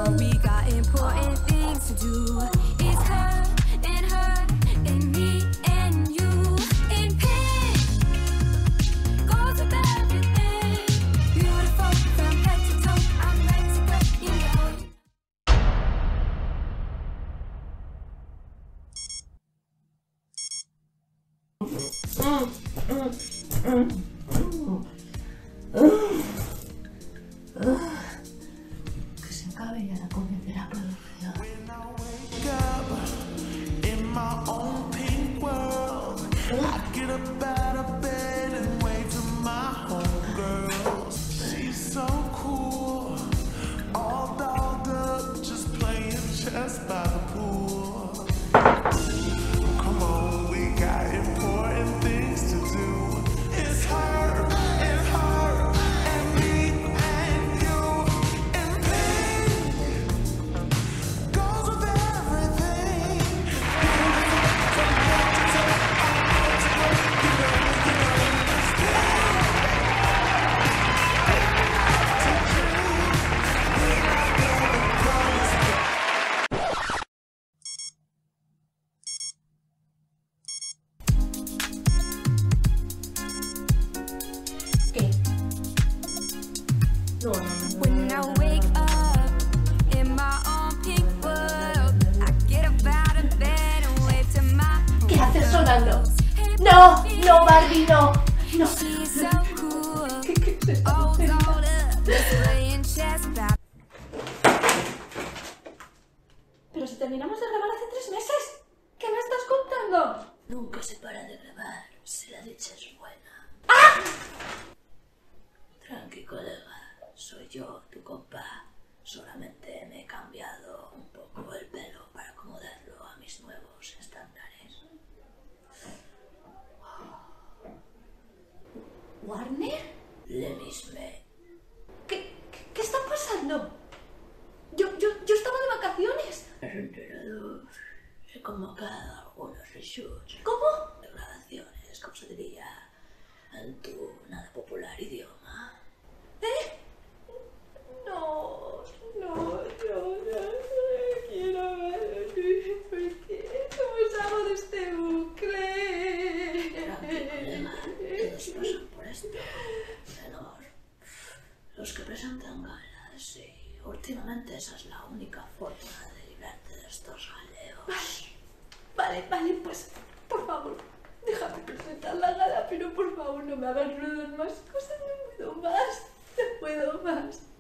we got important things to do. It's her and me and you. In pink goes with everything. Beautiful from head to toe. I'm ready to go, you know. Que se acabe ya la corriente de la producción. When I wake up in my own pink world, I get up out of bed and wave to my. ¿Qué haces sonando? No, no, Barbie, no, no. She's so cool. ¿Qué es esto? All dolled up, playing chess about. Pero si terminamos de grabar hace 3 meses. ¿Qué me estás contando? Nunca se para de grabar si la dicha es buena. ¡Ah! Tranqui, colega, soy yo, tu compa. Solamente me he cambiado un poco el pelo para acomodarlo a mis nuevos estándares. ¿Warner? Le misme. ¿Qué está pasando? Yo estaba de vacaciones. ¿Has enterado? He convocado algunos reshoots. ¿Cómo? Degradaciones, como se diría en tu nada popular idioma. ¿Eh? No quiero ver. ¿Por qué? ¿Cómo salgo de este bucle? Tranqui, colega, todos pasan por esto. Menor. Los que presentan galas, y últimamente esa es la única forma de librarte de estos jaleos. Vale, pues, por favor, déjame presentar la gala, pero por favor no me hagas ruido en más cosas, no puedo más.